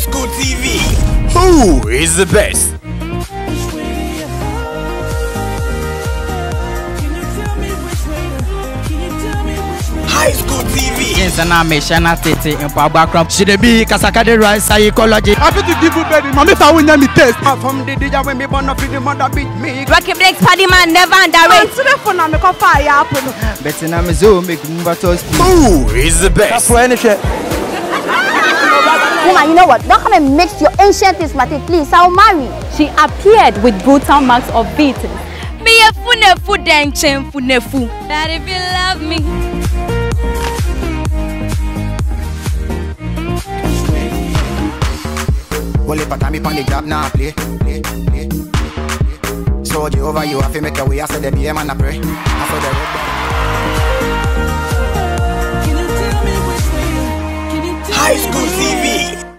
School TV. Who is the best? High School TV. Yes, and I'm a Shana Tete in Pabacrum. Should it be Kasaka the right psychology? Happy to give you baby, mommy, if I win me test. From the DJ when me born up in the mother beat me. Rocky Blake's party man never underrated. To the phone, I'm a fire. Better now, me zoom, make move toast. Who is the best? Woman, You know what? Don't come and mix your ancient things, Matty, please. I'll marry. She appeared with brutal marks of beating. Me a funefu denchen funefu. That if you love me. Only part of me on the job now play. So Jehovah, you have to make a way. I said the BM and I pray. I saw the High School TV.